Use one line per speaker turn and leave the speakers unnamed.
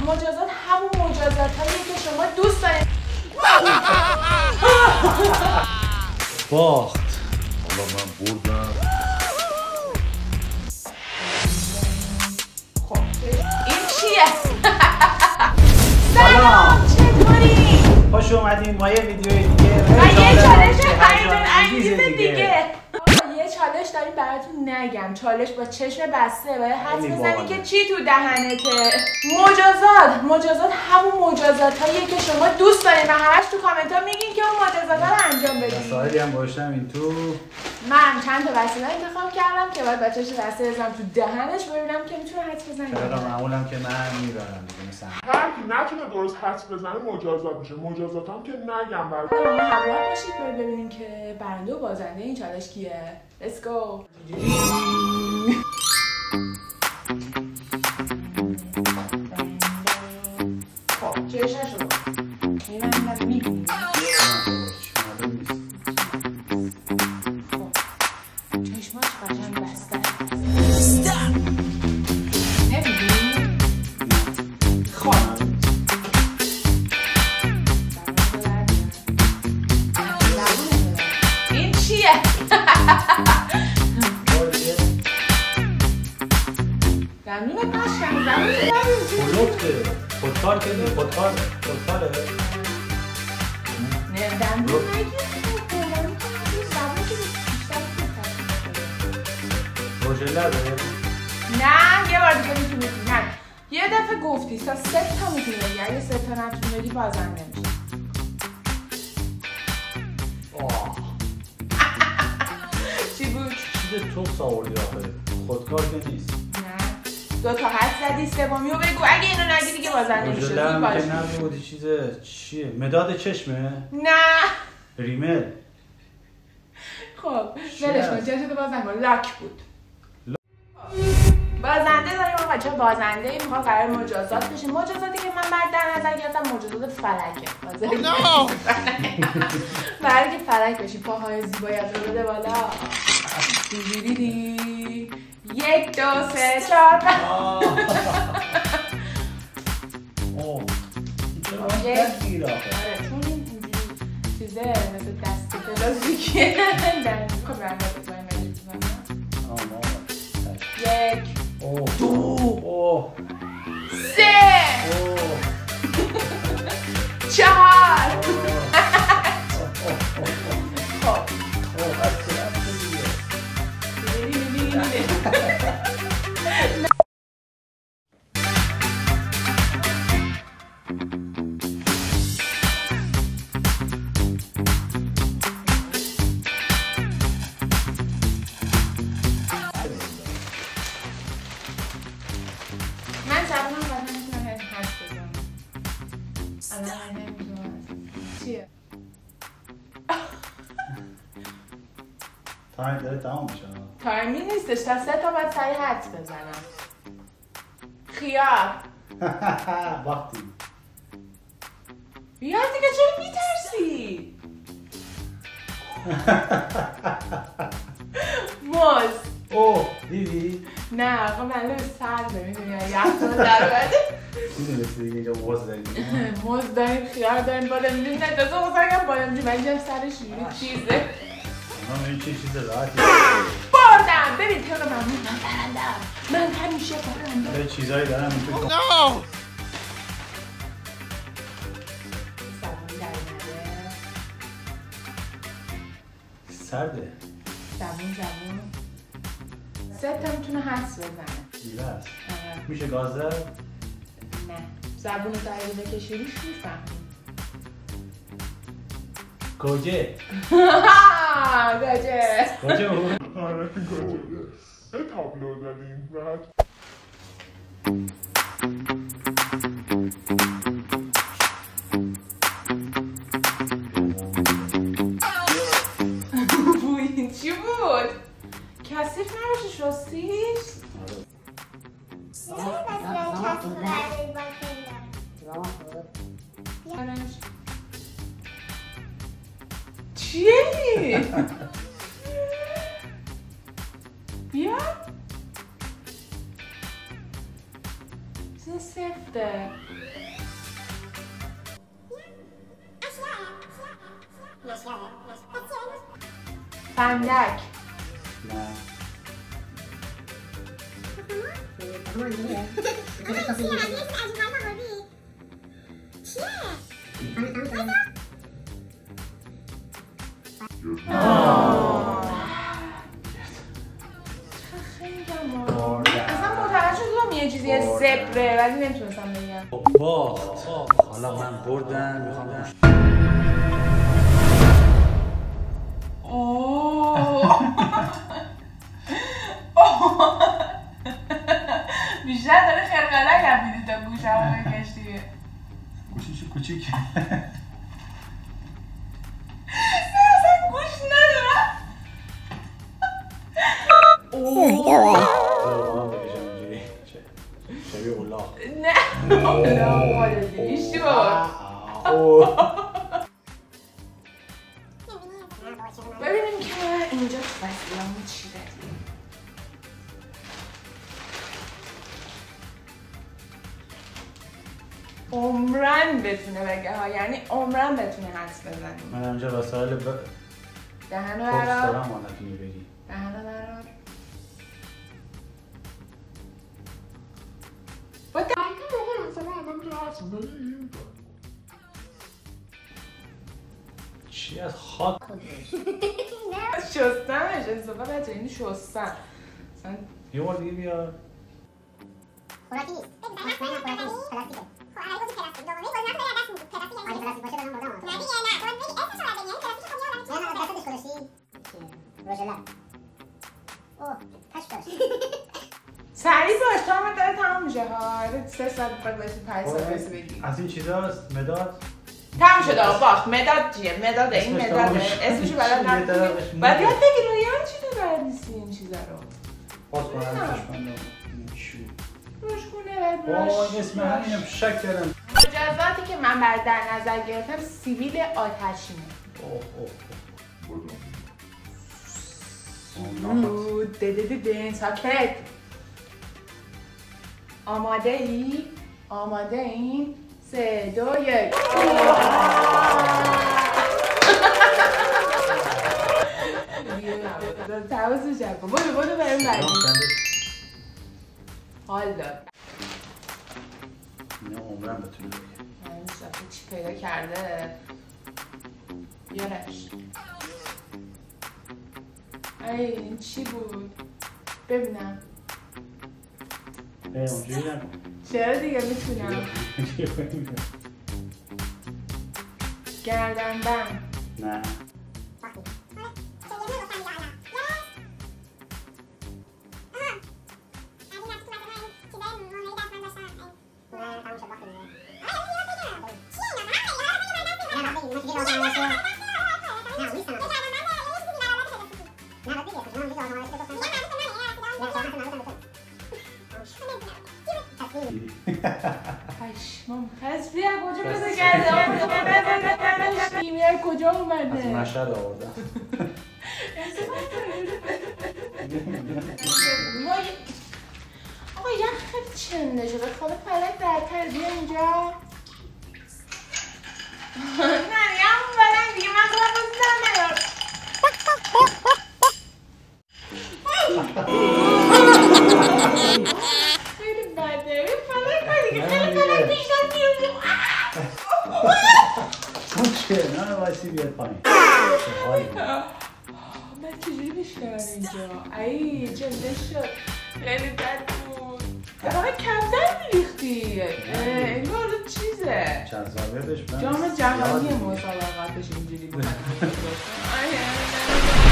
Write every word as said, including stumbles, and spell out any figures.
مجازات همون مجازات هایی که شما دوست دارید.
باخت. حالا من بردم.
خب این چیه؟ سلام چطوری؟
خوش اومدین ما یه ویدیوی دیگه
و یه چالش هیجان انگیز دیگه. یه چالش داریم براتون نگم. چالش با چشم بسته باید حدس بزنی که چی تو دهنته. مجازات مجازات همون مجازات هاییه که شما دوست دارین و همش تو کامنت ها میگین که اون مجازات ها رو انجام بدین.
مسائلی هم گذاشتم این تو.
من چند تا وسیله انتخاب کردم که باید بچه‌ش وسیله بزنم تو دهنش ببینم که میتونه حدس بزنه.
چرا معمولم که من میبرم دیگه مثلا.
هر کی نتونه درست حدس بزنه مجازات میشه. مجازات هم که نگم برات.
ما همراه باشید برید ببینیم که برنده و بازنده این چالش کیه. Let's go. خب چشمشو میبندم میبینیم. خب چشماش قشنگ بسته. نمیبینیم؟ خب این چیه؟ دندون قشنگ زمین
خلوفته خودکار کنی خودکار خودکاره
نه دندون نگیر
روژل نداره؟
نه یه بار دیگه میتونی بگی. نه یه دفعه گفتی تا سه تا میتونی بگی. اگه سه تا نتونی بگی بازنده میشه. چی بود؟
چیز توکس آوردی آخه خودکار که نیست.
دو تا حد زدی سومیو بگو. اگه اینو نگی دیگه بازنده میشه.
روژل هم که نبودی چیز چیه؟ مداد چشمه؟
نه
ریمل.
خب ولش کن چشتو باز نکن. لاک بود. بازنده داریم آقا بچه‌ها. بازنده این میخواد قرار مجازات بشه. مجازاتی که من بعد در نظر گرفتم مجازات فلکه. برای که فلک بشی پاهای زیبایت رو بده بالا. دیدیدی یک دو سه چهار پنج.
اوه
یک
گیر آخه.
آره چون این چیزه مثل دست پلاستیکیه. در میخواد رنگ بزنیم یک دو سه چهار. خب من زبونم باید نمیتونم حرف بزنم. الان نمیتونم. چیه؟
تایم داره تمام میشه.
تایمی نیستش. تا سه تا باید سریع حدس بزنم. خیار.
وقتی
بیا دیگه چرا میترسی؟ موز.
اوه دیدی؟
نه خب معلومه سرده میدونی یخمون در اومده.
میدونستی دیگه اینجا موز داریم.
موز داریم خیار داریم بادمجون. نه تازه بزرگم بادمجون من اینجا سرش یه چیزه.
من این چی چیز راحتی
بردم. ببین طبق معمول من برندم. من همیشه برندم.
یه چیزایی دارم این توی
نو زبون در اومده.
سرده
زبون زبون سه تا میتونه حدس بزنه.
دیوه است. میشه گاز دار؟
نه زبون رو دقیقه بکشی روش میفهمی.
کجه
کجه
کجه بود؟
آره کجای یه تابلو داریم بعد
این چی بود؟ کثیف نباشه شستیش؟ چیه این؟ بیا سفته. خندک.
نه.
اصلا متوجه شدم یه چیزی زبره ولی نمیتونستم بگم.
باخت. حالا من بردم میخوام
بیشتر داره قلقلک هم میدید تا گوش هم بکشتی.
گوشیشو کوچیک.
نه اصلا گوش ندارم.
شبیه اولاغ.
نه اولاغ مالدی شو. ببینیم که اینجا تو وسیله‌مون چی داریم. عمرن بتونه بگه ها، یعنی عمرن بتونه حدس بزنیم.
من اینجا وسایل ب...
دهنه برار.
خوب دارم نتونی بگی.
دهنه برار. با دهنه
چی از خاک؟
شستمش انصافا بچه اینو شستم.
یه بار دیگه بیار.
خوراکی نیست. مطمئنم خوراکی نیست. پلاستیکه. خب اگه باشه پلاستیک دومی باز نکنه یا دست میگی. پلاستیک اگه پلاستیک باشه بدم بردم. نه دیگه نه. باید بگی اسمش رو بگی. پلاستیک خب یادم میاد. نه دستش گذاشتی. روژ لب. اوه، تاش داشت.
سریع باش تا من داره تمام میشه ها. سه ساعت بعد باید پنج ساعت باید بگی.
از این چیزاست مداد.
تمام شده باش. مداد چیه؟ مداد این مداده. اسمشو بلد نداری. باید یاد بگی رو یاد چی تو بلد نیستی این چیزا رو.
باز کنم چشمندم.
روشگونه و
وای
براش.
اسم همینم شک کردم.
مجازاتی که من بر در نظر گرفتم سیبیل آتشینه.
اوه اوه
اوه ده ده ده ده ساکت. آماده ای؟ آماده این؟ سه دو یک. تماسش کن. بودو بودو بریم بعدی. حال داد.
نه عمرم بتونه بگه.
من این صفحه چی پیدا کرده؟ بیارش. ای این چی بود؟ ببینم.
ای اونجوری نکن.
چرا دیگه میتونم. گردن بند.
نه.
پشمام پس بیا کجا بده کرده آمده بیا کجا اومده
از مشهد آوردم
آقا یه خیلی چنده شده خدا فلک درتر بیا اینجا نه یه همون فلک دیگه من خواهم بزنم نیار خیلی بده یه فلک دیگه خیلی فلک بیشتر بیرون
اون چه؟ نه وایسی بیاد پایین
من چجوری بشکنم اینجا؟ ای جنده شد خیلی بد بود فقط کمتر میریختی این بارو چیزه
جذابیتش من
جام جهانی مسابقاتش اینجوری بود